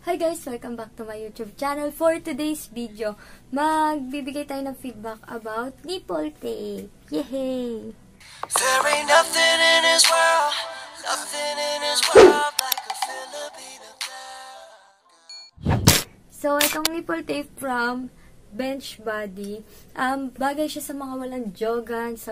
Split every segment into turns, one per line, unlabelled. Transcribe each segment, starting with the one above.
Hi guys! Welcome back to my YouTube channel. For today's video, magbibigay tayo ng feedback about nipple tape. Yay!
There ain't nothing in this world like a Filipino girl.
So, itong nipple tape from Benchbody, bagay siya sa mga walang jogan, sa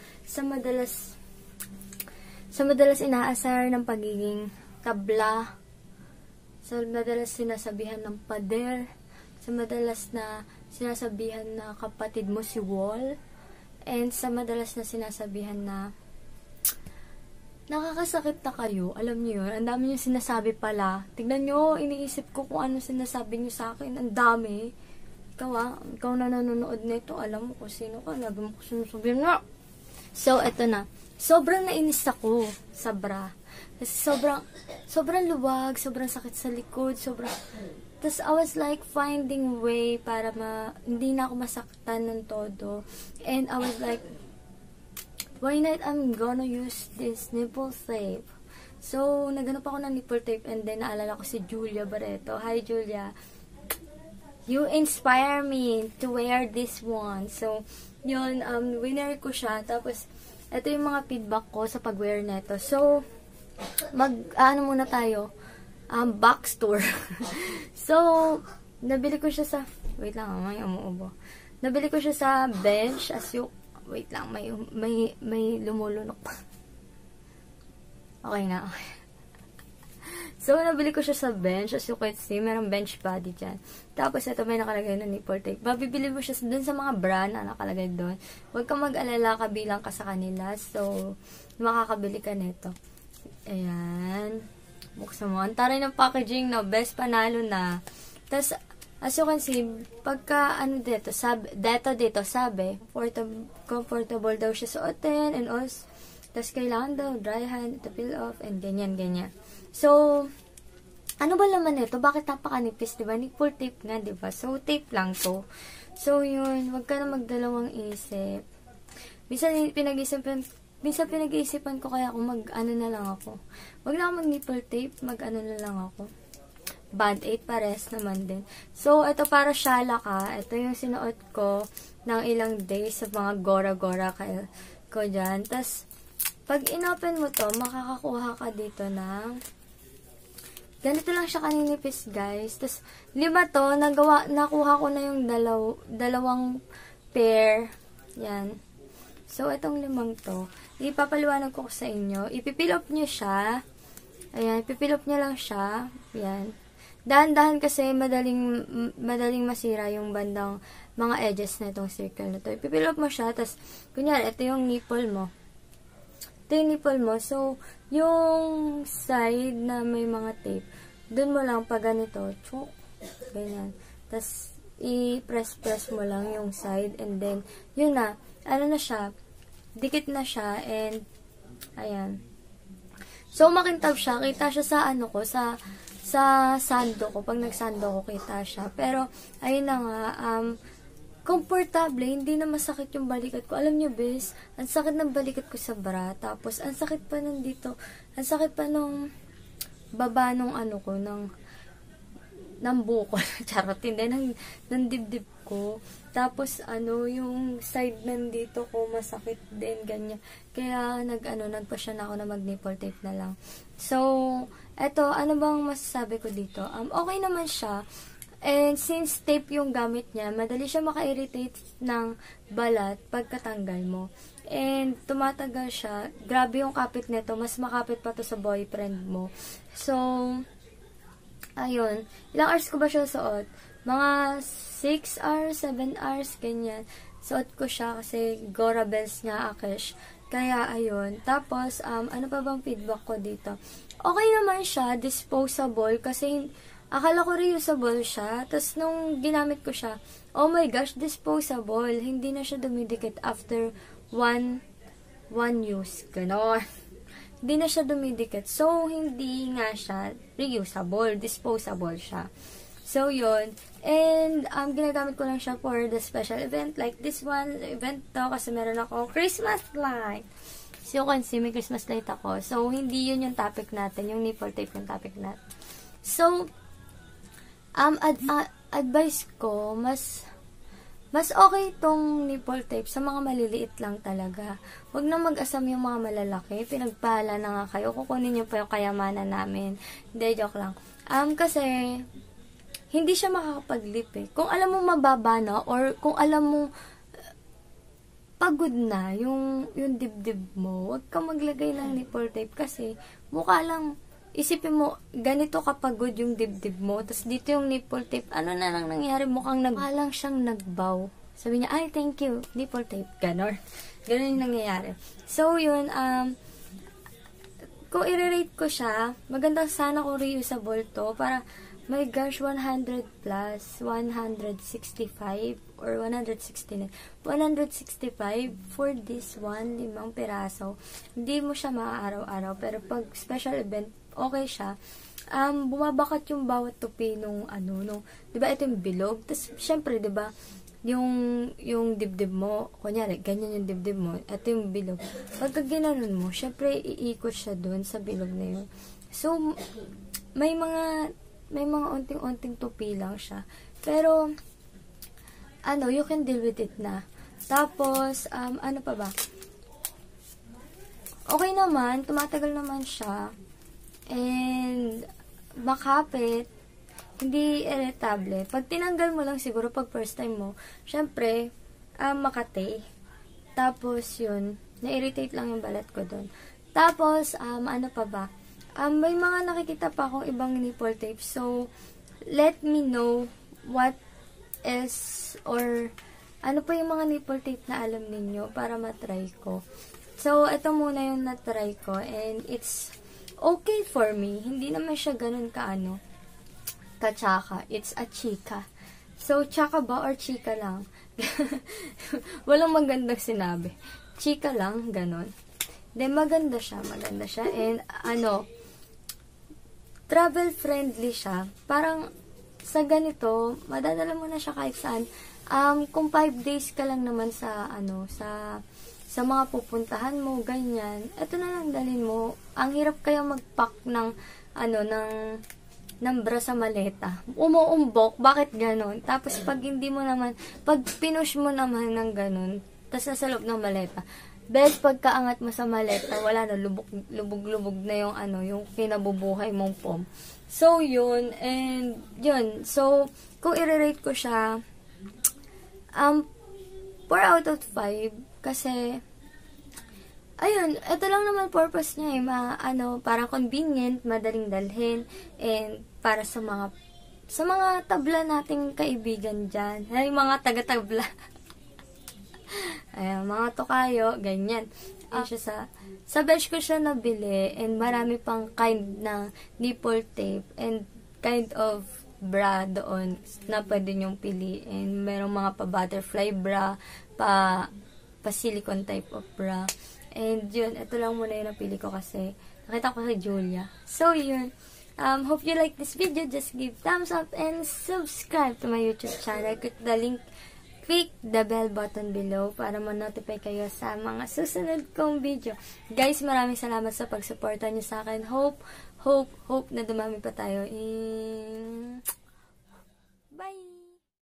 madalas inaasar ng pagiging tabla, sa madalas sinasabihan ng pader, sa madalas na sinasabihan na kapatid mo si Wall, and sa madalas na sinasabihan na nakakasakit na kayo. Alam niyo yun, ang dami niyo sinasabi pala. Tignan niyo, iniisip ko kung ano sinasabi niyo sa akin. Ang dami. Ikaw na nanonood nito, alam mo kung sino ka, lagi mo ko sinusabihin na. So, eto na. Sobrang nainis ako sa bra. Kasi sobrang luwag, sobrang sakit sa likod, Tapos, I was like, finding way para hindi na ako masaktan ng todo. And I was like, why not I'm gonna use this nipple tape? So, naghanap ako ng nipple tape and then naalala ko si Julia Barreto. Hi, Julia. You inspire me to wear this one. So, yun, winner ko siya. Tapos, ito yung mga feedback ko sa pag-wear neto. So, muna tayo, box tour. So, nabili ko siya sa, wait lang, may umuubo. Nabili ko siya sa Bench, wait lang, may lumulunok pa. Okay na, okay. So, nabili ko siya sa Bench, as you can see, merong Benchbody dyan. Tapos, ito may nakalagay na nipple tape. Mabibili mo siya dun sa mga brand na nakalagay dun. Huwag kang mag-alala, kabilang ka sa kanila. So, makakabili ka nito. Ayan. Buksan mo. Ang taray ng packaging, no? Best panalo na. Tapos, as you can see, pagka, dito, sabi, comfortable daw siya suotin, and also, tapos, kailangan daw, dry hand, to peel off, and ganyan. So, ano ba laman nito? Bakit napakanipis, diba? Nipple tape nga, diba? So, tape lang to. So, yun, wag ka na magdalawang isip. Minsan pinag-iisipan ko kaya kung mag-ano na lang ako. Wag na ako mag-nipple tape, mag-ano na lang ako. Band-aid, pares naman din. So, ito para syala ka. Ito yung sinuot ko ng ilang days sa mga gora-gora ko dyan. Tapos, pag inopen mo to, makakakuha ka dito ng ganito lang siya kaninipis, guys. Tapos, 5 to, nakuha ko na yung dalawang pair. Yan. So, itong 5 to, ipapaliwanag ko sa inyo. Ipipilop nyo siya. Ayan, ipipilop nyo lang siya. Yan. Dahan-dahan kasi madaling masira yung bandang mga edges na itong circle na to. Ipipilop mo siya, tapos, kunyari, ito yung nipple mo. So, yung side na may mga tape, dun mo lang pa ganito, tsuk, ganyan. Tapos, i-press mo lang yung side, and then, yun na, na siya, dikit na siya, and, ayan. So, makintab siya, kita siya sa sa sando ko, pag nagsando ko, kita siya. Pero, ayun na nga, komportable, hindi na masakit yung balikat ko. Alam nyo, bes, ang sakit ng balikat ko sa bra. Tapos, ang sakit pa nung dito. Ang sakit pa nung baba nung ng buko. Charot, hindi, ng dibdib ko. Tapos, yung side nandito ko, masakit din, ganyan. Kaya, nagpa-siya na ako na mag-nipple tape na lang. So, eto, ano bang masasabi ko dito? Okay naman siya. And since tape yung gamit niya, madali siya maka-irritate ng balat pagkatanggal mo. And tumatagal siya. Grabe yung kapit nito. Mas makapit pa to sa boyfriend mo. So, ayun. Ilang hours ko ba siya suot? Mga 6 hours, 7 hours, ganyan. Suot ko siya kasi Gora Bells nga, Akish. Kaya, ayun. Tapos, ano pa bang feedback ko dito? Okay naman siya. Disposable. Kasi, akala ko reusable siya. Tapos, nung ginamit ko siya, oh my gosh, disposable. Hindi na siya dumidikit after one use. Ganon. Hindi na siya dumidikit. So, hindi nga siya reusable. Disposable siya. So, yun. And, ginagamit ko lang siya for the special event. Like this one, event to. Kasi meron ako Christmas light. So, you can see, may Christmas light ako. So, hindi yun yung topic natin. Yung nipple tape yung topic natin. So, Advice ko, mas okay itong nipple tape sa mga maliliit lang talaga. Huwag na mag-asam yung mga malalaki. Pinagpala na nga kayo. Kukunin niyo pa yung kayamanan namin. Hindi, joke lang. Kasi, hindi siya makakapaglip eh. Kung alam mo mababa na, or kung alam mo pagod na yung dibdib mo, huwag ka maglagay ng nipple tape kasi mukha lang, isipin mo, ganito kapagod yung dibdib mo, tapos dito yung nipple tape, ano na lang nangyari, mukha lang siyang nagbaw. Sabi niya, ay, thank you, nipple tape, ganon. Ganon yung nangyayari. So, yun, kung i-rate ko siya, maganda sana kung reusable to, para, my gosh, 100 plus, 165, or 169, 165 for this one, 5 piraso. Hindi mo siya maaaraw-araw, pero pag special event, okay siya. Bumabakat yung bawat tupi nung diba ito yung bilog, tapos syempre diba yung dibdib mo, kunyari ganyan yung dibdib mo, ito yung bilog, pagka ginanon mo, syempre iikot siya dun sa bilog na yun. So may mga unting-unting tupi lang siya, pero you can deal with it na. Tapos ano pa ba, okay naman, tumatagal naman siya. And, makapit, hindi irritable. Pag tinanggal mo lang siguro, pag first time mo, syempre, makate. Tapos, yun, na-irritate lang yung balat ko doon. Tapos, ano pa ba? May mga nakikita pa akong ibang nipple tape. So, let me know what is, or ano pa yung mga nipple tape na alam ninyo para matry ko. So, ito muna yung na-try ko. And, it's okay for me. Hindi naman siya ganun ka-chaka. It's a chika. So, chaka ba or chika lang? Walang magandang sinabi. Chika lang, ganun. Then, maganda siya. And, travel friendly siya. Parang, sa ganito, madadala mo na siya kahit saan. Kung 5 days ka lang naman sa sa mga pupuntahan mo, ganyan, eto na lang dalhin mo. Ang hirap kaya mag-pack ng bra sa maleta. Umuumbok, bakit ganon? Tapos pag hindi mo naman, pag pinush mo naman ng ganon, tapos nasa loob ng maleta, best pagkaangat mo sa maleta, wala na, lubog-lubog na yung yung kinabubuhay mong pom. So, yun, and yun. So, kung i-rate ko siya, 4 out of 5, kasi, ayun, ito lang naman purpose niya para convenient, madaling dalhin, and para sa mga tabla nating kaibigan dyan. Ay, mga taga-tabla. Ayan, mga tokayo, ganyan. Siya sa bench ko siya nabili, and marami pang kind ng nipple tape, and kind of bra doon na pwede nyong piliin. Merong mga pa-butterfly bra, pa-silicone type of bra. And yun, ito lang muna yung napili ko kasi nakita ko sa Julia. So yun, hope you like this video. Just give thumbs up and subscribe to my YouTube channel. Click the bell button below para ma-notify kayo sa mga susunod kong video. Guys, maraming salamat sa pagsuporta niyo sa akin. Hope na dumami pa tayo.